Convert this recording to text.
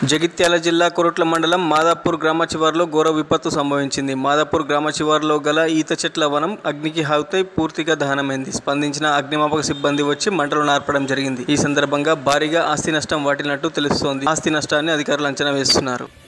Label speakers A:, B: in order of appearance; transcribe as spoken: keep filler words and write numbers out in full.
A: జగిత్యాల జిల్లా కొరుట్ల మండలం మాదాపూర్ గ్రామ శివారులో ఘోర విపత్తు సంభవించింది. మాదాపూర్ గ్రామ శివారులో గల ఈత చెట్ల వనం అగ్నికి హావుతై పూర్తిగా దహనమైంది. స్పందించిన అగ్నిమాపక సిబ్బంది వచ్చి మంటలు నార్పడం జరిగింది. ఈ సందర్భంగా భారీగా ఆస్తి నష్టం వాటిల్లినట్టు తెలుస్తోంది. ఆస్తి నష్టాన్ని అధికారులు అంచనా వేస్తున్నారు.